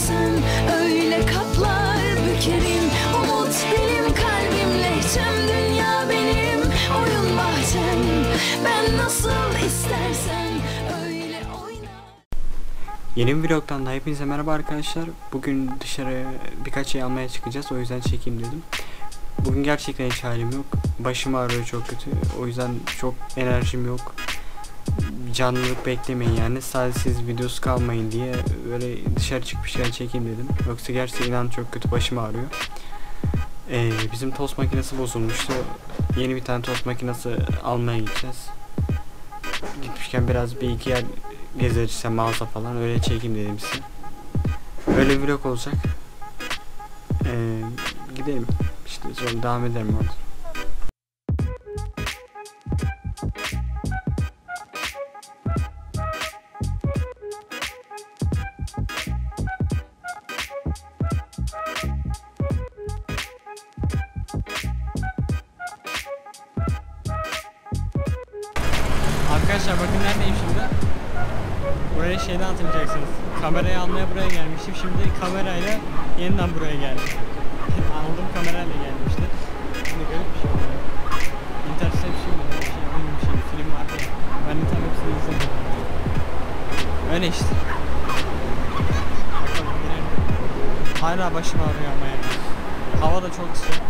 istersen öyle katlar bükerim. Umut benim kalbimle, tüm dünya benim oyun bahçem. Ben nasıl istersen öyle oynar. Yeni bir vlogdan da hepinize merhaba arkadaşlar. Bugün dışarı birkaç şey almaya çıkacağız, o yüzden çekeyim dedim. Bugün gerçekten hiç halim yok. Başım ağrıyor çok kötü. O yüzden çok enerjim yok. Canlılık beklemeyin yani. Sadece siz videosu kalmayın diye böyle dışarı çıkmışken çekeyim dedim. Yoksa gerçekten inan çok kötü, başım ağrıyor. Bizim tost makinesi bozulmuştu. Yeni bir tane tost makinesi almaya gideceğiz. Gitmişken biraz bir iki yer gezeriz, mağaza falan, öyle çekeyim dedim size. Öyle bir vlog olacak. Gidelim. İşte sonra devam ederim orada. Arkadaşlar bakın neredeyim şimdi. Buraya şeyden hatırlayacaksınız. Kamerayı almaya buraya gelmiştim. Şimdi kamerayla yeniden buraya geldim. Aldım, kamerayla geldim işte. Şimdi garip bir şey oluyor. Interception bir şey, film vardı ya. Ben de tam hepsini izledim. Öyle işte. Bakalım girelim. Hala başım ağrıyor ama yani. Hava da çok sıcak.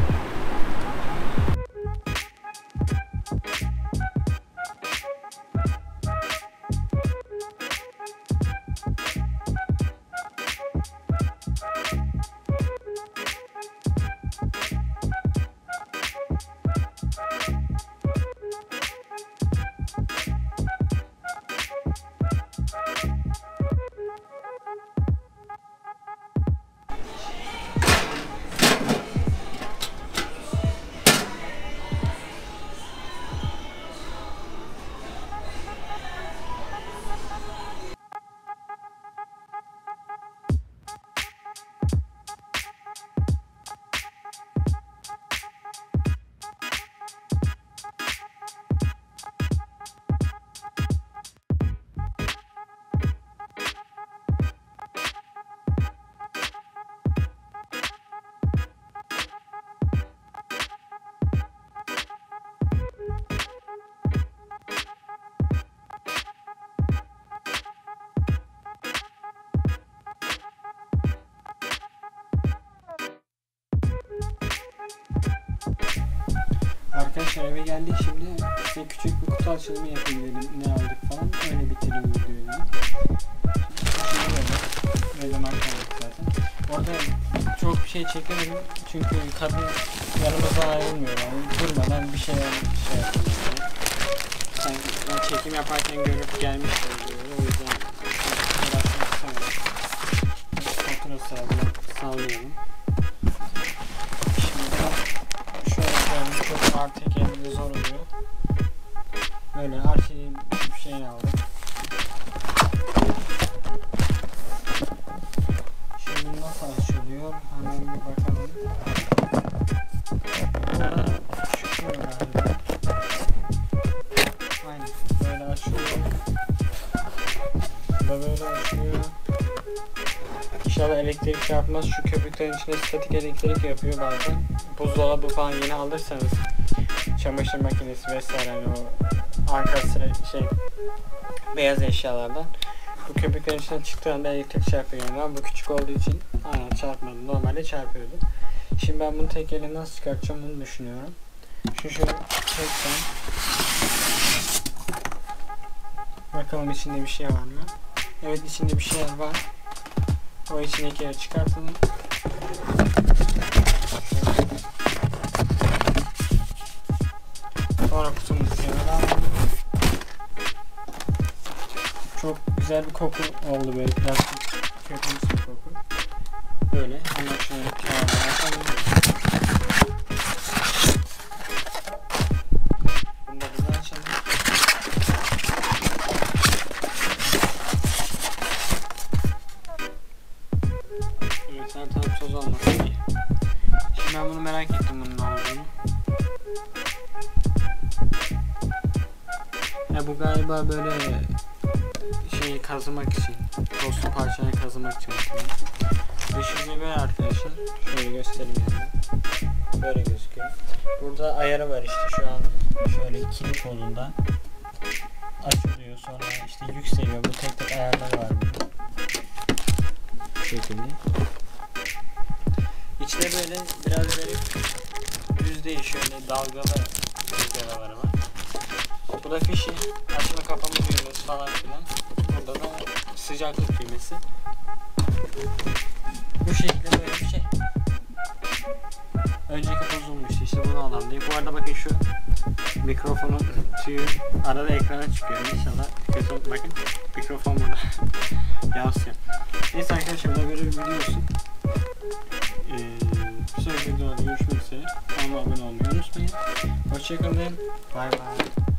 Arkadaşlar eve geldik, şimdi size küçük bir kutu açılımı yapayım dedim, ne aldık falan, öyle bitireyim videoyu dedim. Şimdi böyle marka aldık zaten. Orada çok bir şey çekemedim çünkü kadın yanımızdan ayrılmıyor yani, durmadan bir şey yapıyor. Sanki ben çekim yaparken görüp gelmişler diyor, o yüzden uğraşmak istemedim. Fatura sallayalım. Çok artık elinde zor oluyor. Böyle her şeyin bir şeyini aldık. Şimdi nasıl açılıyor? Hemen bir bakalım. Çıkıyor galiba. Aynen. Böyle açılıyor. Bu da böyle açılıyor. İnşallah elektrik çarpmaz. Şu köpüklerin içinde statik elektrik yapıyor bazen. Buzdolabı falan yeni alırsanız, çamaşır makinesi vesaire, hani o arka sıra beyaz eşyalardan, bu köpüklerin içinden çıktığı anda elektrik çarpıyor yani. Ama bu küçük olduğu için aynen çarpmadı. Normalde çarpıyordu. Şimdi ben bunu tek elle nasıl çıkartacağım bunu düşünüyorum. Şöyle çeksem. Bakalım içinde bir şey var mı? Evet, içinde bir şey var. O içindekileri çıkartalım. Sonra kutumuzu kenara alalım. Çok güzel bir koku oldu, böyle plastik kötümsü bir koku. Böyle hemen şöyle kenara atalım. Bunu da bize açalım. Evet, zaten toz olmasın iyi. Şimdi ben bunu merak ettim, bunun ne olduğunu. Bu galiba böyle şeyi kazımak için, tostlu parçayı kazımak için. Dış yüzeyi böyle arkadaşlar. Şöyle göstereyim yani. Böyle gözüküyor. Burada ayarı var işte, şu an şöyle kilit modunda açılıyor, sonra işte yükseliyor. Bu tek tek ayarları var burada. Bu şekilde. İçte böyle biraz böyle düz değil, şöyle dalgalı rüzgarları var. Bu da fişi, açma kapama düğmesi falan filan. Burada da sıcaklık düğmesi. Bu şekilde böyle bir şey. Önceki bozulmuştu, işte bunu alalım diye. Bu arada bakın şu mikrofonun tüyü arada ekrana çıkıyor. İnşallah dikkat olun. Bakın mikrofon burada. Yansıyor. Neyse arkadaşlar, burada böyle bir video olsun. Bir sonraki videoda görüşmek üzere. Kanalıma abone olmayı unutmayın. Hoşçakalın. Bay bay.